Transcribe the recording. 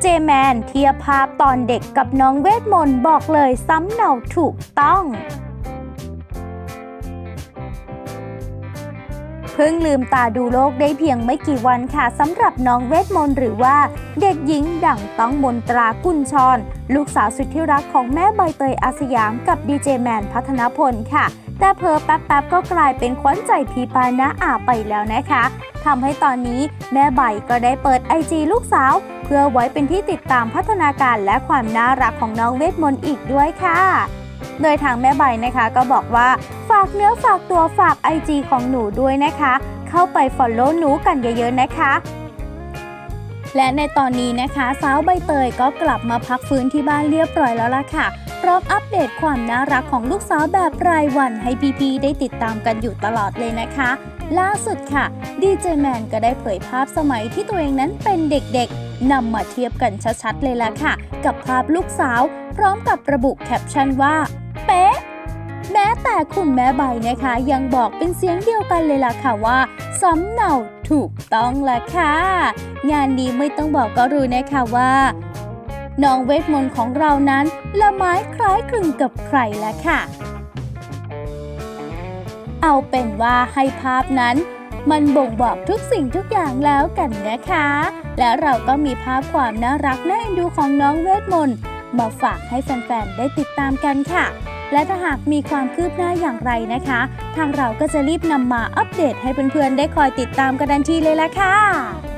เจแมนเทียบภาพตอนเด็กกับน้องเวทมนต์บอกเลยซ้ำเนาถูกต้องเพิ่งลืมตาดูโลกได้เพียงไม่กี่วันค่ะสำหรับน้องเวทมนต์หรือว่าเด็กหญิงดั่งต้องมนตรากุลชรลูกสาวสุดที่รักของแม่ใบเตยอาสยามกับดีเจแมนพัฒนพลค่ะแต่เพ้อแป๊บๆก็กลายเป็นขวัญใจพี่ปาณอาไปแล้วนะคะทำให้ตอนนี้แม่ใบก็ได้เปิด IG ลูกสาวเพื่อไว้เป็นที่ติดตามพัฒนาการและความน่ารักของน้องเวทมนต์อีกด้วยค่ะโดยทางแม่ใบนะคะก็บอกว่าฝากเนื้อฝากตัวฝาก IG ของหนูด้วยนะคะเข้าไป follow หนูกันเยอะๆนะคะและในตอนนี้นะคะสาวใบเตยก็กลับมาพักฟื้นที่บ้านเรียบร้อยแล้วล่ะค่ะพร้อมอัปเดตความน่ารักของลูกสาวแบบรายวันให้พี่ๆได้ติดตามกันอยู่ตลอดเลยนะคะล่าสุดค่ะดีเจแมนก็ได้เผยภาพสมัยที่ตัวเองนั้นเป็นเด็กๆนำมาเทียบกันชัดๆเลยล่ะค่ะกับภาพลูกสาวพร้อมกับระบุแคปชั่นว่าเป๊ะแม้แต่คุณแม่ใบนะคะยังบอกเป็นเสียงเดียวกันเลยล่ะค่ะว่าสำเนาถูกต้องแหละค่ะงานนี้ไม่ต้องบอกก็รู้นะคะว่าน้องเวทมนต์ของเรานั้นละไม้คล้ายคลึงกับใครแล้วค่ะเอาเป็นว่าให้ภาพนั้นมันบ่งบอกทุกสิ่งทุกอย่างแล้วกันนะคะและเราก็มีภาพความน่ารักน่าเอ็นดูของน้องเวทมนต์มาฝากให้แฟนๆได้ติดตามกันค่ะและถ้าหากมีความคืบหน้าอย่างไรนะคะทางเราก็จะรีบนำมาอัปเดตให้เพื่อนๆได้คอยติดตามกันทันทีเลยล่ะค่ะ